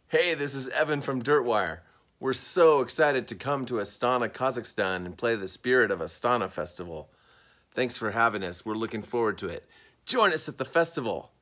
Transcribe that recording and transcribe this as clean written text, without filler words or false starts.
Hey, this is Evan from Dirtwire. We're so excited to come to Astana, Kazakhstan and play the Spirit of Astana Festival. Thanks for having us. We're looking forward to it. Join us at the festival.